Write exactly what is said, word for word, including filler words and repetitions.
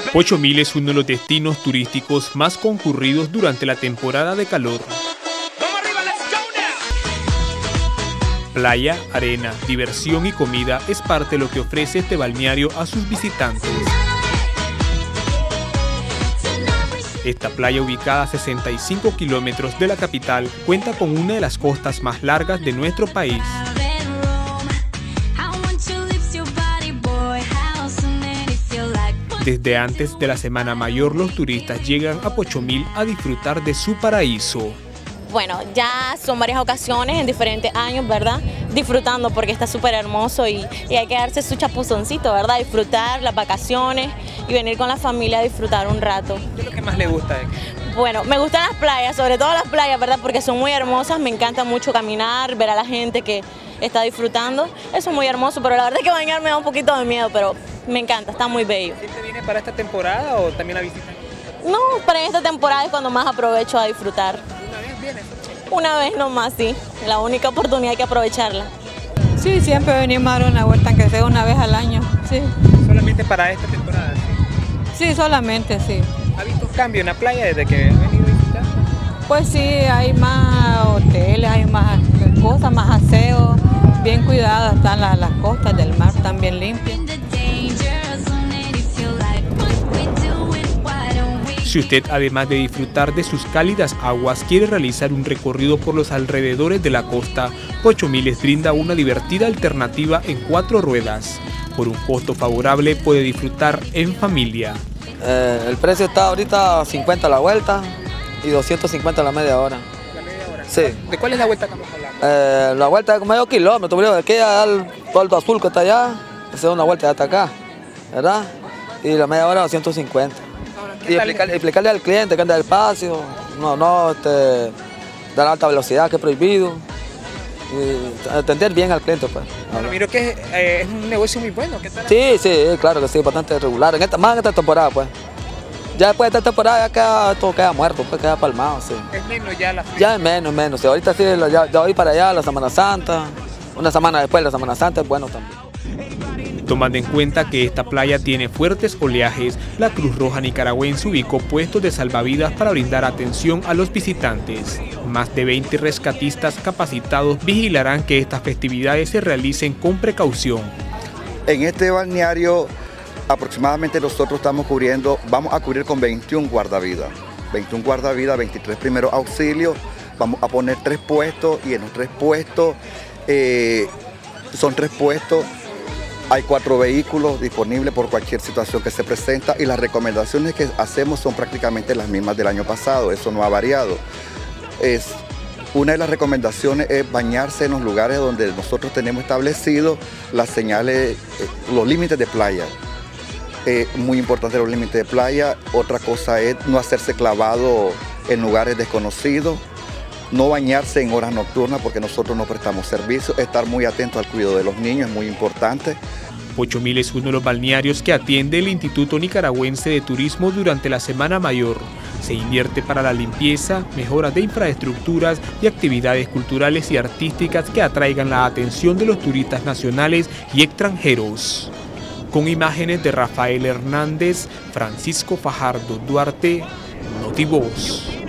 Pochomil es uno de los destinos turísticos más concurridos durante la temporada de calor. Playa, arena, diversión y comida es parte de lo que ofrece este balneario a sus visitantes. Esta playa, ubicada a sesenta y cinco kilómetros de la capital, cuenta con una de las costas más largas de nuestro país. Desde antes de la Semana Mayor, los turistas llegan a Pochomil a disfrutar de su paraíso. Bueno, ya son varias ocasiones en diferentes años, ¿verdad? Disfrutando porque está súper hermoso y, y hay que darse su chapuzoncito, ¿verdad? Disfrutar las vacaciones y venir con la familia a disfrutar un rato. ¿Qué es lo que más le gusta de aquí? Bueno, me gustan las playas, sobre todo las playas, ¿verdad? Porque son muy hermosas, me encanta mucho caminar, ver a la gente que está disfrutando. Eso es muy hermoso, pero la verdad es que bañar me da un poquito de miedo, pero me encanta, está muy bello. ¿Siempre viene para esta temporada o también la visita? No, para esta temporada es cuando más aprovecho a disfrutar. ¿Una vez viene? Una vez nomás, sí. La única oportunidad hay que aprovecharla. Sí, siempre venimos a dar una vuelta, aunque sea una vez al año, sí. ¿Solamente para esta temporada? Sí, sí, solamente, sí. ¿Ha visto cambio en la playa desde que ha venido a visitar? Pues sí, hay más hoteles, hay más cosas, más aseo, bien cuidadas, están las, las costas del mar, están bien limpias. Si usted, además de disfrutar de sus cálidas aguas, quiere realizar un recorrido por los alrededores de la costa, Pochomil les brinda una divertida alternativa en cuatro ruedas. Por un costo favorable puede disfrutar en familia. Eh, el precio está ahorita cincuenta la vuelta y doscientos cincuenta la media hora. ¿La media hora? Sí. ¿De cuál es la vuelta que estamos hablando? Eh, la vuelta es medio kilómetro, de aquí al Puerto Azul que está allá, esa es una vuelta de hasta acá, ¿verdad? Y la media hora doscientos cincuenta. Y explicarle, explicarle al cliente que anda despacio, no, no este, dar alta velocidad, que es prohibido. Y atender bien al cliente, pues. Bueno, miro que es, eh, es un negocio muy bueno. ¿Qué tal? Sí, sí, claro que sí, bastante regular. En esta, más en esta temporada, pues. Ya después de esta temporada ya queda, todo queda muerto, pues queda palmado, sí. Es menos ya la Ya es menos, menos. Sí, ahorita sí, ya, de hoy para allá, la Semana Santa, una semana después de la Semana Santa es bueno también. Tomando en cuenta que esta playa tiene fuertes oleajes, la Cruz Roja Nicaragüense ubicó puestos de salvavidas para brindar atención a los visitantes. Más de veinte rescatistas capacitados vigilarán que estas festividades se realicen con precaución. En este balneario aproximadamente nosotros estamos cubriendo, vamos a cubrir con veintiún guardavidas. veintiún guardavidas, veintitrés primeros auxilios, vamos a poner tres puestos y en los tres puestos, eh, son tres puestos, hay cuatro vehículos disponibles por cualquier situación que se presenta y las recomendaciones que hacemos son prácticamente las mismas del año pasado, eso no ha variado. Es, una de las recomendaciones es bañarse en los lugares donde nosotros tenemos establecidos las señales, eh, los límites de playa. Eh, muy importante los límites de playa. Otra cosa es no hacerse clavado en lugares desconocidos, no bañarse en horas nocturnas porque nosotros no prestamos servicio, estar muy atento al cuidado de los niños es muy importante. Pochomil es uno de los balnearios que atiende el Instituto Nicaragüense de Turismo durante la Semana Mayor. Se invierte para la limpieza, mejoras de infraestructuras y actividades culturales y artísticas que atraigan la atención de los turistas nacionales y extranjeros. Con imágenes de Rafael Hernández, Francisco Fajardo Duarte, Notivoz.